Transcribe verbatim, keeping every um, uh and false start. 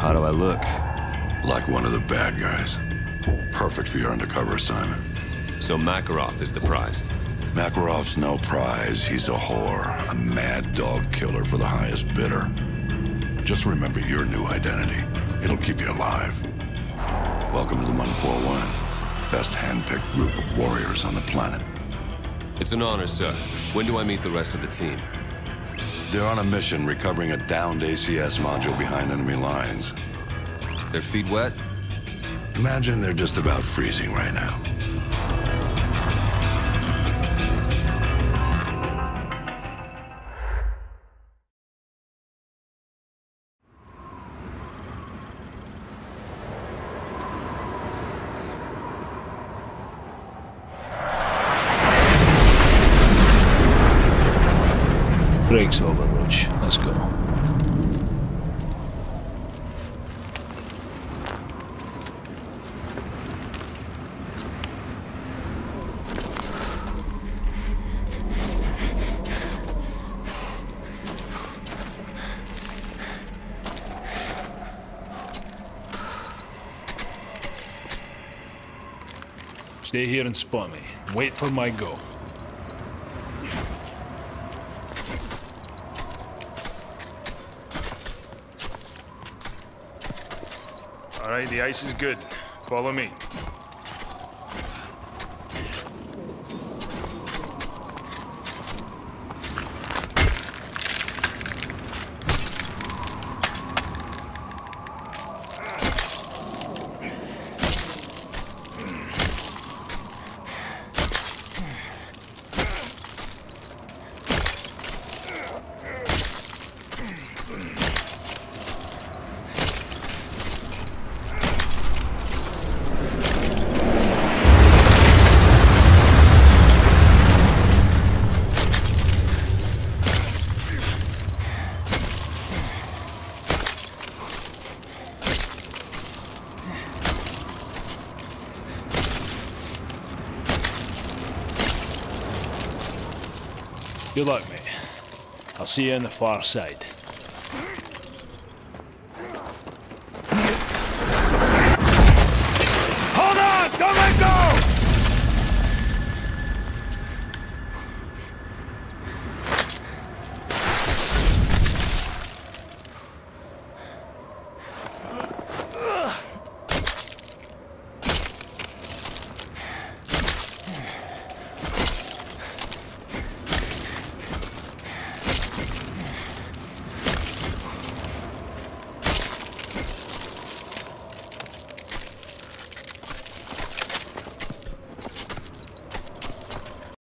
How do I look? Like one of the bad guys. Perfect for your undercover assignment. So Makarov is the prize? Makarov's no prize. He's a whore. A mad dog killer for the highest bidder. Just remember your new identity. It'll keep you alive. Welcome to the one forty-one. Best hand-picked group of warriors on the planet. It's an honor, sir. When do I meet the rest of the team? They're on a mission recovering a downed A C S module behind enemy lines. Their feet wet? Imagine they're just about freezing right now. Break's over, Roach. Let's go. Stay here and spot me. Wait for my go. All right, the ice is good. Follow me. Good luck, mate. I'll see you on the far side.